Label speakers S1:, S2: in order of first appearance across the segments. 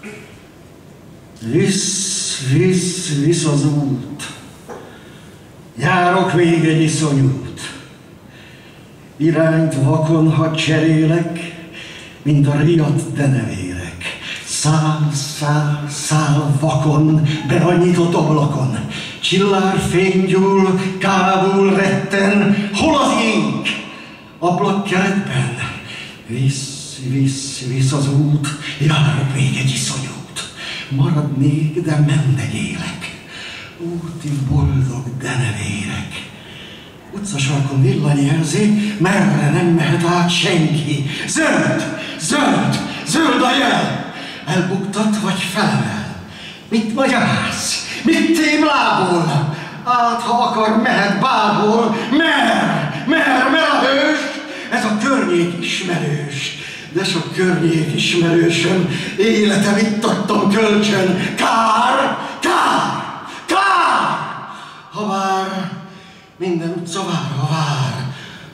S1: Visz az út. Járok még egy iszonyút. Irányt vakon, ha cserélek, mint a riadt denevérek. Szál vakon, be a nyitott ablakon. Csillárfény gyúl, kábul retten, hol az ég? Ablakkeretben. Visz az út, járok még egy iszonyút. Maradnék, de mendegélek. Úti boldog denevérek. Utcasarkon villanyjelzi, merre nem mehet át senki. Zöld a jel! Elbuktat vagy felemel? Mit magyaráz? Mit tém lából? Át, ha akar, mehet bából. Mer a hős! Ez a környék ismerős. De sok környék ismerősöm, életem itt adtam kölcsön. Kár! Ha vár, minden utca vár, ha vár.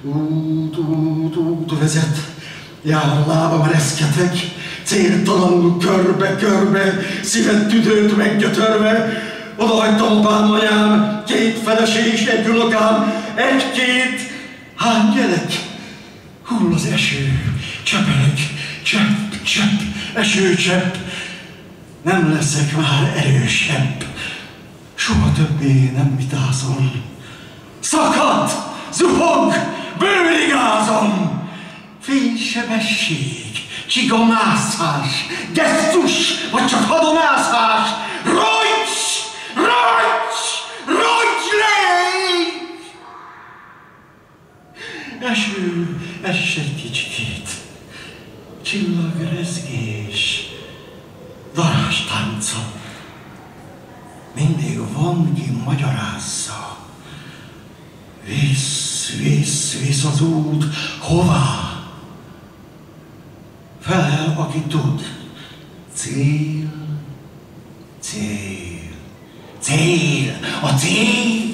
S1: Út vezet, jár lábam reszketek, céltalanul körbe, szíved tüdőt meggyötörve. Odahagytam apám, anyám, 2 feleség és 1 unokám, 1-2, hány gyerek? Hull az eső, csöpelek, csepp, esőcsepp. Nem leszek már erősebb, soha többé nem vitázom. Szakad, zuhog, bőrigázom. Fénysebesség, csigamászás, gesztus, vagy csak hadomászás. Rogy légy! Eső, ess egy kicsikét, csillagrezgés, darázstánca. Mindig van, ki magyarázza. Visz az út, hová? Felel, aki tud. A cél.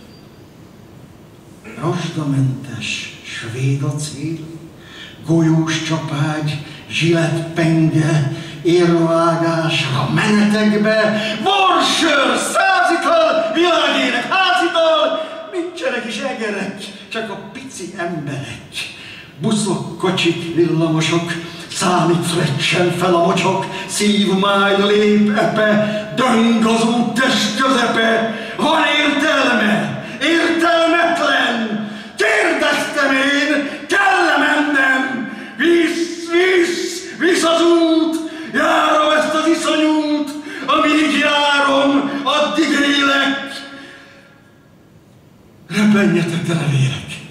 S1: Rozsdamentes svéd a cél, golyós csapágy, zsilettpenge, érvágásra menetekbe, borsör, 100 ital, világének házital, nincsenek is egerek, csak a pici emberek. Buszok, kocsik, villamosok, számít frecsen fel a mocsok, szívmáj lép epe, döng az út test közepe. Van értelme, értelmetlen, kérdeztem én, kell-e mennem? Visz az út, járom ezt az iszonyút, amíg járom, addig élek. Reppenjetek, denevérek!